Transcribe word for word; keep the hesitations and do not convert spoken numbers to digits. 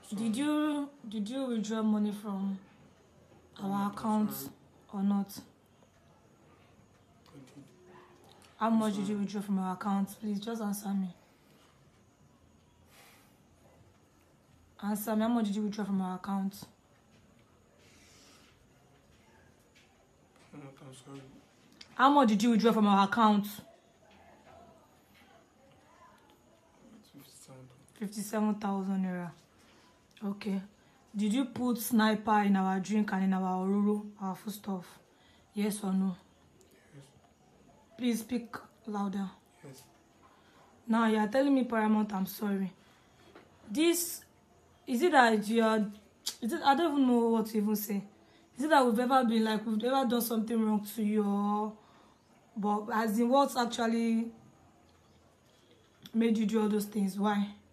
So did you did you withdraw money from our account or not? How much did you withdraw from our account? Please just answer me. Answer me. How much did you withdraw from our account? I'm sorry. How much did you withdraw from our account? Fifty-seven thousand naira. Okay. Did you put sniper in our drink and in our ororo, our food stuff? Yes or no? Yes. Please speak louder. Yes. Now you are telling me, Paramount, I'm sorry. This, is it that you are, is it, I don't even know what to even say. Is it that we've ever been like, we've ever done something wrong to you, or, but as in what's actually made you do all those things? Why?